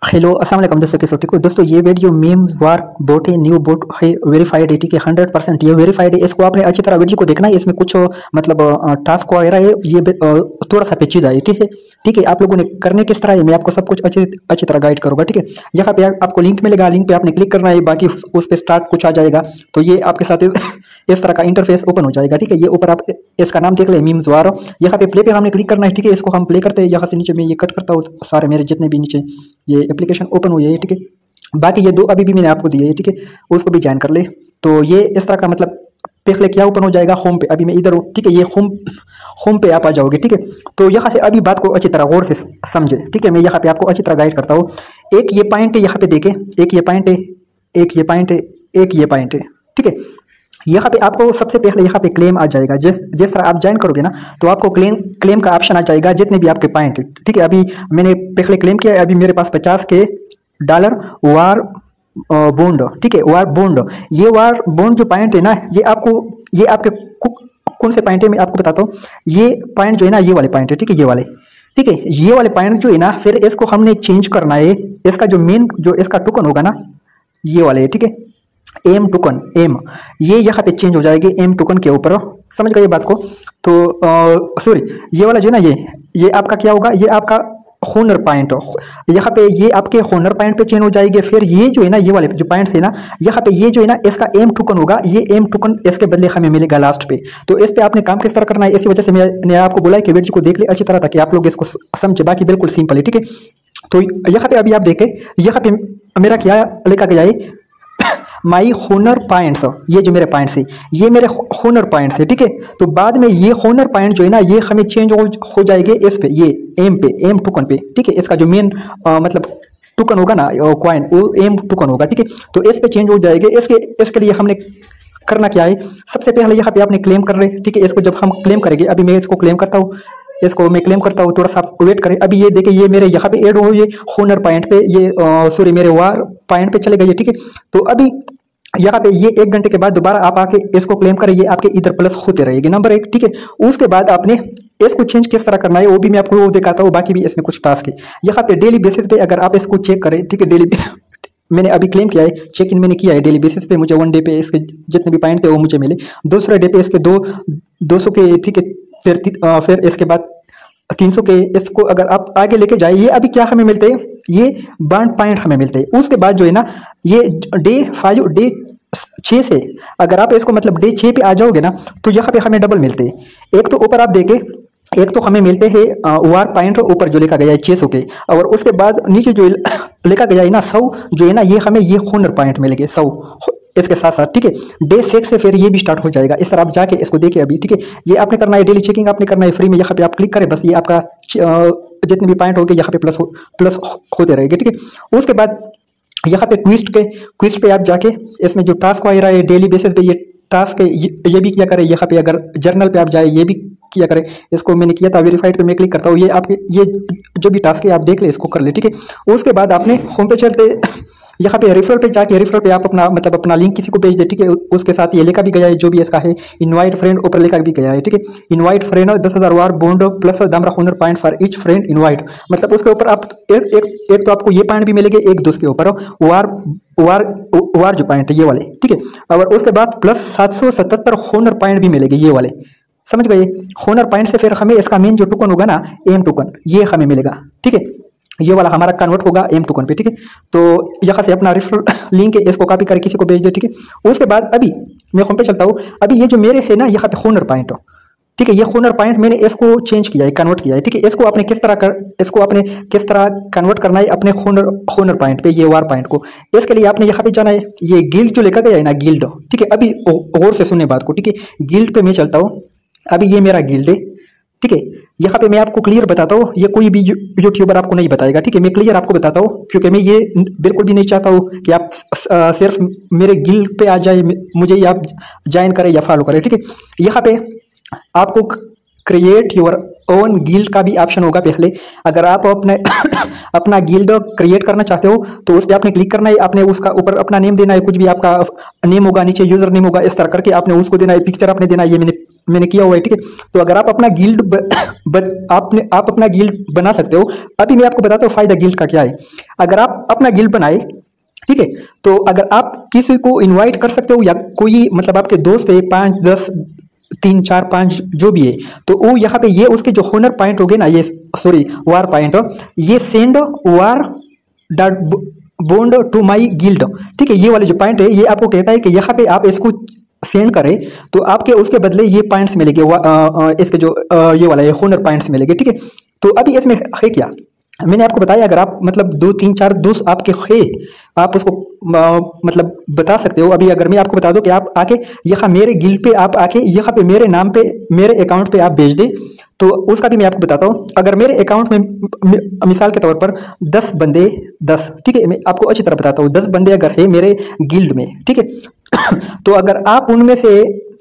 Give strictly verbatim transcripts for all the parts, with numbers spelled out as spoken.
Hello अस्सलाम वालेकुम दोस्तों, कैसे हो? ठीक हो दोस्तों। ये वीडियो मीम्स वार बोट है, न्यू बोट है, वेरीफाइड है, ठीक है, हंड्रेड परसेंट ये वेरीफाइड है। इसको आपने अच्छी तरह वीडियो को देखना है। इसमें कुछ मतलब टास्क वगैरह है, ये अ, थोड़ा सा पेचीदा है, ठीक है ठीक है। आप लोगों ने करने किस तरह है मैं आपको सब कुछ अच्छी अच्छी तरह गाइड करूँगा, ठीक है। यहाँ पे आपको लिंक मिलेगा, लिंक पे आपने क्लिक करना है, बाकी उस, उस पर स्टार्ट कुछ आ जाएगा। तो ये आपके साथ इस तरह का इंटरफेस ओपन हो जाएगा, ठीक है। ये ऊपर आप इसका नाम देख ले, मीम्स वार। यहाँ पे प्ले पे हमने क्लिक करना है, ठीक है। इसको हम प्ले करते हैं, यहाँ से नीचे मैं ये कट करता हूँ सारे मेरे जितने भी नीचे ये एप्लीकेशन ओपन हुई है, ठीक है। बाकी ये दो अभी भी मैंने आपको दिए है, ठीक है, उसको भी ज्वाइन कर ले। तो ये इस तरह का मतलब पहले क्या ओपन हो जाएगा, होम पे। अभी मैं इधर हूँ, ठीक है, ये होम होम पे आप आ जाओगे, ठीक है। तो यहाँ से अभी बात को अच्छी तरह गौर से समझे, ठीक है। मैं यहाँ पे आपको अच्छी तरह गाइड करता हूँ। एक ये पॉइंट है, यहाँ पे देखे, एक ये पॉइंट है, एक ये पॉइंट है, एक ये पॉइंट है, ठीक है। यहाँ पे आपको सबसे पहले यहाँ पे क्लेम आ जाएगा। जिस जिस तरह आप ज्वाइन करोगे ना, तो आपको क्लेम क्लेम का ऑप्शन आ जाएगा, जितने भी आपके पॉइंट है, ठीक है। अभी मैंने पहले क्लेम किया है, अभी मेरे पास पचास के डॉलर वार बॉन्ड, ठीक है, वार बॉन्ड। ये वार बॉन्ड जो पॉइंट है ना, ये आपको ये आपके कौन से पॉइंट है मैं आपको बताता हूँ। ये पॉइंट जो है ना, ये वाले पॉइंट है, ठीक है, ये वाले, ठीक है। ये वाले पॉइंट जो है ना, फिर इसको हमने चेंज करना है। इसका जो मेन जो इसका टोकन होगा ना, ये वाले, ठीक है, एम टोकन, एम, ये यहाँ पे चेंज हो जाएगी एम टोकन के ऊपर। समझ गए ये बात को? तो सॉरी, ये वाला जो है ना, ये ये आपका क्या होगा, ये आपका होनर पॉइंट, यहाँ पे ये आपके होनर पॉइंट पे चेंज हो जाएगी। फिर ये जो है ना, ये वाले जो पॉइंट्स है ना, यहाँ पे ये जो है ना, इसका एम टोकन होगा। ये एम टोकन इसके बदले हमें मिलेगा लास्ट पे। तो इस पे आपने काम किस तरह करना है, इसी वजह से मैंने आपको बोला है कि वीडियो को देख ले अच्छी तरह, ताकि आप लोग इसको समझे। बाकी बिल्कुल सिंपल है, ठीक है। तो यहाँ पे अभी आप देखें, यहाँ पे मेरा क्या लिखा गया है, माई होनर पॉइंट्स। ये जो मेरे पॉइंट्स है, ये मेरे होनर पॉइंट्स है, ठीक है। तो बाद में ये होनर पॉइंट जो है ना, ये हमें चेंज हो, हो जाएंगे इस पे, ये एम पे, एम टोकन पे, ठीक है। इसका जो मेन मतलब टोकन होगा ना, कॉइन, वो एम टोकन होगा, ठीक है। तो इस पे चेंज हो जाएंगे। इसके इसके लिए हमने करना क्या है, सबसे पहले यहाँ पे आपने क्लेम कर रहे, ठीक है। इसको जब हम क्लेम करेंगे, अभी मैं इसको क्लेम करता हूँ, इसको मैं क्लेम करता हूँ, थोड़ा सा वेट करें। अभी ये देखिए, ये मेरे यहाँ पे ऐड हो, ये होनर पॉइंट पे, ये सॉरी मेरे वार पॉइंट पे चले गए, ठीक है। तो अभी यहाँ पे ये एक घंटे के बाद दोबारा आप आके इसको क्लेम करें, ये आपके इधर प्लस होते रहेगी, नंबर एक, ठीक है। उसके बाद आपने इसको चेंज किस तरह करना है, वो भी मैं आपको वो दिखाता हूँ। बाकी भी इसमें कुछ टास्क है। यहाँ पे डेली बेसिस पे अगर आप इसको चेक करें, ठीक है, डेली मैंने अभी क्लेम किया है, चेक इन मैंने किया है, डेली बेसिस पे मुझे वन डे पे इसके जितने भी पॉइंट थे वो मुझे मिले। दूसरे डे पे इसके दो दो सौ के, ठीक है। फिर फिर इसके बाद तीन सौ के। इसको अगर आप आगे लेके जाए, ये अभी क्या हमें मिलते हैं, ये बॉन्ड पॉइंट हमें मिलते हैं। उसके बाद जो है ना, ये डे फाइव, डे छः से अगर आप इसको मतलब डे छः पे आ जाओगे ना, तो यहाँ पे हमें डबल मिलते हैं। एक तो ऊपर आप देखें, एक तो हमें मिलते हैं वार पॉइंट ऊपर जो लिखा गया है छः सौ के, और उसके बाद नीचे जो लिखा गया है ना सौ, जो है ना, ये हमें ये होनर पॉइंट मिलेंगे सौ इसके साथ साथ, ठीक है। डे सिक्स से फिर ये भी स्टार्ट हो जाएगा। इस तरह आप जाके इसको देखिए अभी, ठीक है। ये आपने करना है, डेली चेकिंग आपने करना है फ्री में। यहाँ पे आप क्लिक करें, बस ये आपका जितने भी पॉइंट होंगे यहाँ पे प्लस हो, प्लस होते रहेंगे, ठीक है। उसके बाद यहाँ पे क्विस्ट के क्विस्ट पे आप जाके इसमें जो टास्क आ रहा है डेली बेसिस पे, ये टास्क है, ये, ये भी किया करें। यहाँ पे अगर जर्नल पे आप जाए, ये भी किया करें। इसको मैंने किया था, वेरीफाइड पे मैं क्लिक करता हूँ, ये आपके ये जो भी टास्क है आप देख ले, इसको कर ले, ठीक है। उसके बाद आपने होम पे चलते यहाँ पे रेफरल पे जाके, रेफरल पे आप अपना मतलब अपना लिंक किसी को भेज दे, ठीक है। उसके साथ ये लिखा भी गया है जो भी इसका है, इनवाइट फ्रेंड ऊपर लिखा भी गया है, ठीक है। इनवाइट फ्रेंड दस हजार वार बॉन्ड प्लस दामरा honour point for each friend invite. मतलब उसके ऊपर आप एक एक एक तो आपको ये पॉइंट भी मिलेंगे, एक दूसरे के ऊपर वार वार वार जो पॉइंट है ये वाले, ठीक है। और उसके बाद प्लस सात सौ सतहत्तर होनर पॉइंट भी मिलेंगे, ये वाले, समझ गए। होनर पॉइंट से फिर हमें इसका मेन जो टोकन होगा ना, एम टोकन, ये हमें मिलेगा, ठीक है। ये वाला हमारा कन्वर्ट होगा एम टोकन पे, ठीक है। तो यहाँ से अपना रेफरल लिंक है, इसको कॉपी करके किसी को भेज दे, ठीक है। उसके बाद अभी मैं होम पे चलता हूँ। अभी ये जो मेरे है ना, यहाँ पे होनर पॉइंट, ठीक है, ये होनर पॉइंट मैंने इसको चेंज किया है, कन्वर्ट किया है, ठीक है। इसको आपने किस तरह कर इसको आपने किस तरह कन्वर्ट करना है अपने होनर होनर पॉइंट पे, ये वार पॉइंट को। इसके लिए आपने यहाँ पे जाना है, ये गिल्ड जो लिखा गया है ना, गिल्ड, ठीक है। अभी गौर से सुनने बात को, ठीक है। गिल्ड पे मैं चलता हूँ। अभी ये मेरा गिल्ड है, ठीक है। यहाँ पे मैं आपको क्लियर बताता हूँ, ये कोई भी यूट्यूबर आपको नहीं बताएगा, ठीक है। मैं क्लियर आपको बताता हूँ, क्योंकि मैं ये बिल्कुल भी नहीं चाहता हूँ कि आप सिर्फ मेरे गिल्ड पे आ जाए, मुझे ही आप ज्वाइन करें या फॉलो करें, ठीक है। यहाँ पे आपको क्रिएट योर ओन गिल्ड का भी ऑप्शन होगा पहले। अगर आप अपने अपना गिल्ड क्रिएट करना चाहते हो, तो उस पर आपने क्लिक करना है। आपने उसका ऊपर अपना नेम देना है, कुछ भी आपका नेम होगा, नीचे यूजर नेम होगा, इस तरह करके आपने उसको देना है। पिक्चर आपने देना है, ये मैंने मैंने किया हुआ है, ठीक है। तो अगर आप अपना गिल्ड ब, ब, आपने आप अपना गिल्ड बना सकते हो। अभी मैं आपको बताता हूँ फायदा गिल्ड का क्या है। अगर आप अपना गिल्ड बनाए, ठीक है, तो अगर आप किसी को इनवाइट कर सकते हो या कोई मतलब आपके दोस्त है पाँच दस तीन चार पाँच जो भी है, तो वो यहाँ पे ये उसके जो होनर पॉइंट हो गए ना, ये सॉरी वार पॉइंट, ये send war dot bond to my guild, ठीक है। ये वाले जो पॉइंट है ये आपको कहता है कि यहाँ पे आप इसको सेंड करें तो आपके उसके बदले ये पॉइंट्स मिलेंगे, इसके जो आ, ये वाला ये होनर पॉइंट्स मिलेंगे, ठीक है। तो अभी इसमें है क्या, मैंने आपको बताया अगर आप मतलब दो तीन चार दोस्त आपके है, आप उसको आ, मतलब बता सकते हो। अभी अगर मैं आपको बता दूं कि आप आके यहाँ मेरे गिल्ड पे आप आके यहाँ पे मेरे नाम पे मेरे अकाउंट पे आप भेज दे, तो उसका भी मैं आपको बताता हूँ। अगर मेरे अकाउंट में मिसाल के तौर पर दस बंदे दस ठीक है, मैं आपको अच्छी तरह बताता हूँ, दस बंदे अगर है मेरे गिल्ड में, ठीक है तो अगर आप उनमें से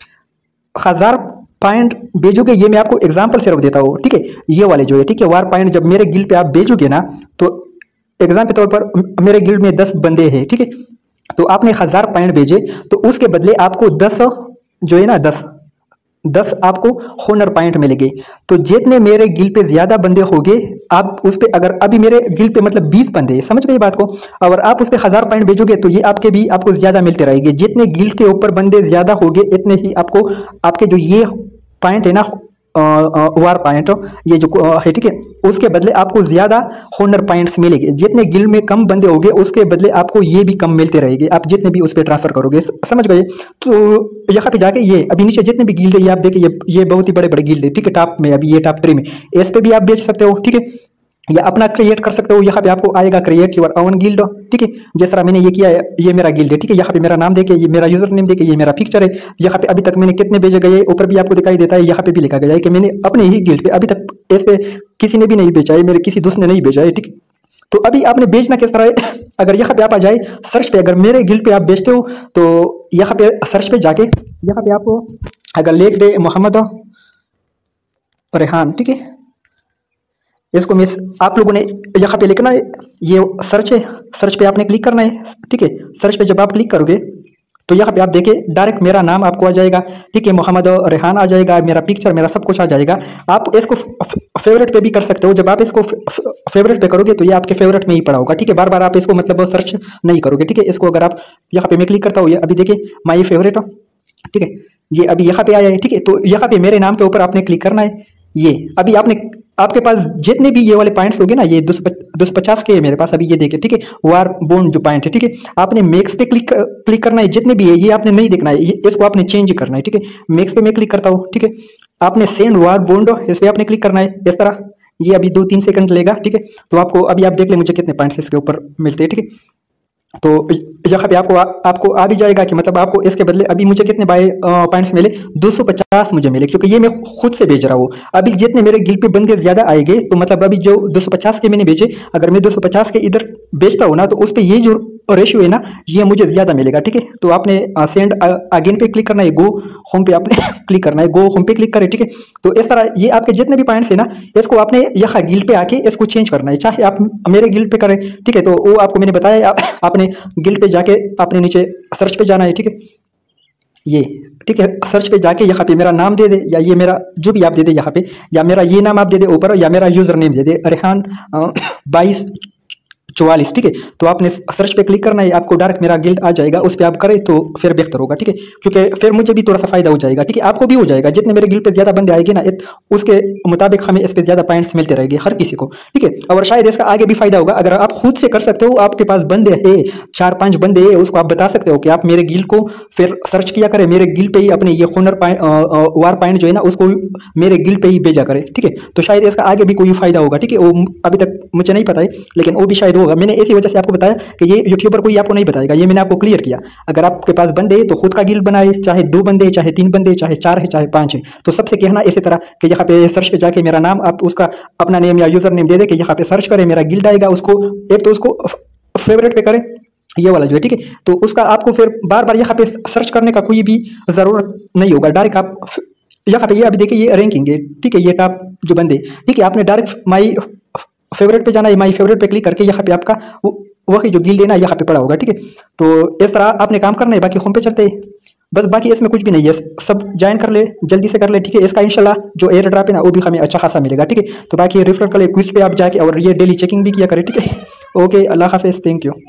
हजार पॉइंट भेजोगे, ये मैं आपको एग्जांपल सिर्फ देता हूँ, ठीक है। ये वाले जो है, ठीक है, वार पॉइंट जब मेरे गिल्ड पे आप भेजोगे ना, तो एग्जाम के तौर पर मेरे गिल्ड में दस बंदे हैं, ठीक है, तो आपने हजार पॉइंट भेजे, तो उसके बदले आपको दस जो है ना दस दस आपको होनर पॉइंट मिलेंगे। तो जितने मेरे गिल्ड पे ज्यादा बंदे होंगे, आप उस पे अगर अभी मेरे गिल्ड पे मतलब बीस बंदे हैं, समझ गए बात को, अगर आप उस पे हजार पॉइंट भेजोगे तो ये आपके भी आपको ज्यादा मिलते रहेंगे। जितने गिल्ड के ऊपर बंदे ज्यादा होंगे इतने ही आपको आपके जो ये पॉइंट है ना वार पॉइंट ये जो है, ठीक है, उसके बदले आपको ज्यादा होनर पॉइंट्स मिलेंगे। जितने गिल्ड में कम बंदे होंगे उसके बदले आपको ये भी कम मिलते रहेंगे, आप जितने भी उस पर ट्रांसफर करोगे, समझ गए। तो यहाँ पे जाके ये अभी नीचे जितने भी गिल्ड है ये आप देखिए, ये ये बहुत ही बड़े बड़े गिल्ड है, ठीक है, टॉप में अभी ये टॉप थ्री में, इस पे भी आप बेच सकते हो, ठीक है, या अपना क्रिएट कर सकते हो। यहाँ पे आपको आएगा क्रिएट योर ओन गिल्ड, ठीक है, जिस तरह मैंने ये किया है, ये मेरा गिल्ड है, ठीक है, यहाँ पे मेरा नाम देके, ये मेरा यूजर नेम देके, ये मेरा पिक्चर है, यहाँ पे अभी तक मैंने कितने भेजे गए ऊपर भी आपको दिखाई देता है, यहाँ पे भी लिखा गया है कि मैंने अपने ही गिल्ड पे अभी तक इस पे किसी ने भी नहीं बेचा है, मेरे किसी दोस्त ने नहीं बेचा है, ठीक है। तो अभी आपने बेचना किस तरह है, अगर यहाँ पे आप आ जाए सर्च पे, अगर मेरे गिल्ड पे आप बेचते हो तो यहाँ पे सर्च पे जाके यहाँ पे आपको अगर लिख दे मोहम्मद रेहान, ठीक है, इसको मिस आप लोगों ने यहाँ पे लिखना है, ये सर्च है, सर्च पे आपने क्लिक करना है, ठीक है। सर्च पे जब आप क्लिक करोगे तो यहाँ पे आप देखिए डायरेक्ट मेरा नाम आपको आ जाएगा, ठीक है, मोहम्मद रेहान आ जाएगा, मेरा पिक्चर मेरा सब कुछ आ जाएगा। आप इसको फेवरेट पे भी कर सकते हो, जब आप इसको फेवरेट पे करोगे तो ये आपके फेवरेट में ही पड़ा होगा, ठीक है, बार बार आप इसको मतलब सर्च नहीं करोगे, ठीक है। इसको अगर आप यहाँ पे मैं क्लिक करता हूँ, ये अभी देखिए माई फेवरेट, ठीक है, ये अभी यहाँ पे आया है, ठीक है। तो यहाँ पे मेरे नाम के ऊपर आपने क्लिक करना है, ये अभी आपने आपके पास जितने भी ये वाले पॉइंट्स होंगे ना, ये दो सौ पचास के है मेरे पास अभी, ये देखिए, ठीक है, वार बोन जो पॉइंट है, ठीक है, आपने मैक्स पे क्लिक क्लिक करना है, जितने भी है ये आपने नहीं देखना है, ये इसको आपने चेंज करना है, ठीक है। मैक्स पे मैं क्लिक करता हूँ, ठीक है, आपने सेंड वार बोन्ड इस पे आपने क्लिक करना है इस तरह, ये अभी दो तीन सेकंड लेगा, ठीक है। तो आपको अभी आप देख ले मुझे कितने पॉइंट्स इसके ऊपर मिलते हैं, ठीक है। तो यहाँ पे आपको आ, आपको आ भी जाएगा कि मतलब आपको इसके बदले अभी मुझे कितने बाय पॉइंट्स मिले, दो सौ पचास मुझे मिले, क्योंकि ये मैं खुद से भेज रहा हूँ। अभी जितने मेरे गिल्ड पे बंदे ज्यादा आएंगे तो मतलब अभी जो दो सौ पचास के मैंने भेजे, अगर मैं दो सौ पचास के इधर बेचता हूँ ना तो उस पर ये जो रेशियो है ना ये मुझे ज्यादा मिलेगा, ठीक है। तो आपने सेंड अगेन पे क्लिक करना है, गो होम पे आपने क्लिक करना है, गो होम पे क्लिक करें, ठीक है। तो इस तरह ये आपके जितने भी पॉइंट्स है ना इसको आपने यहाँ गिल्ड पे आके इसको चेंज करना है, चाहे आप मेरे गिल्ड पे करें, ठीक है। तो वो आपको मैंने बताया, आप, आपने गिल्ड पे जाके आपने नीचे सर्च पे जाना है, ठीक है, ये ठीक है, सर्च पे जाके यहाँ पे मेरा नाम दे दे, या ये मेरा जो भी आप दे दे यहाँ पे, या मेरा ये नाम आप दे दे ऊपर, या मेरा यूजर नेम दे दे रेहान बाईस चौवालीस, ठीक है। तो आपने सर्च पे क्लिक करना है, आपको डायरेक्ट मेरा गिल्ड आ जाएगा, उस पर आप करें तो फिर बेहतर होगा, ठीक है, क्योंकि फिर मुझे भी थोड़ा सा फायदा हो जाएगा, ठीक है, आपको भी हो जाएगा। जितने मेरे गिल्ड पे ज्यादा बंदे आएंगे ना उसके मुताबिक हमें इस पे ज्यादा पॉइंट्स मिलते रहेंगे हर किसी को, ठीक है। और शायद इसका आगे भी फायदा होगा अगर आप खुद से कर सकते हो, आपके पास बंदे है चार पांच बंदे है, उसको आप बता सकते हो कि आप मेरे गिल्ड को फिर सर्च किया करें, मेरे गिल्ड पे ही अपने ये हुनर वार पॉइंट जो है ना उसको मेरे गिल्ड पे ही भेजा करे, ठीक है। तो शायद इसका आगे भी कोई फायदा होगा, ठीक है, वो अभी तक मुझे नहीं पता है लेकिन वो भी शायद होगा। मैंने इसी वजह से आपको बताया कि ये यूट्यूबर कोई आपको नहीं बताएगा, ये मैंने आपको क्लियर किया। अगर आपके पास बंदे तो खुद का गिल्ड बनाए, चाहे दो बंदे, चाहे तीन बंदे, चाहे चार है, चाहे पांच है, तो सबसे कहना इसी तरह कि यहाँ पे सर्च पे जाके मेरा नाम, आप उसका अपना नेम या यूजर नेम दे दे कि यहाँ पे सर्च करें, मेरा गिल्ड आएगा, उसको एक तो उसको फेवरेट पे करें, ये वाला जो है, ठीक है। तो उसका आपको फिर बार बार यहाँ पे सर्च करने का कोई भी जरूरत नहीं होगा, डायरेक्ट आप यहाँ पे ये अभी देखिए ये रैंकिंग है, ठीक है, ये टॉप जो बंदे, ठीक है, आपने डायरेक्ट माई फेवरेट पे जाना है, माई फेवरेट पे क्लिक करके यहाँ पे आपका वही जो गिल्ड है ना यहाँ पे पड़ा होगा, ठीक है। तो इस तरह आपने काम करना है, बाकी होम पे चलते हैं। बस बाकी इसमें कुछ भी नहीं है, सब ज्वाइन कर ले, जल्दी से कर ले, ठीक है। इसका इंशाल्लाह जो एयर ड्रॉप है ना वो भी हमें अच्छा खासा मिलेगा, ठीक है। तो बाकी रेफर कर ले क्विज पे आप जाके, और ये डेली चेकिंग भी किया करें, ठीक है। ओके, अल्लाह हाफिज़, थैंक यू।